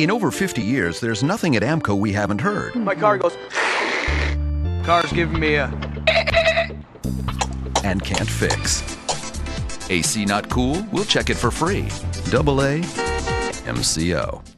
In over 50 years, there's nothing at AMCO we haven't heard. My car goes... Car's giving me a... And can't fix. AC not cool? We'll check it for free. AA MCO.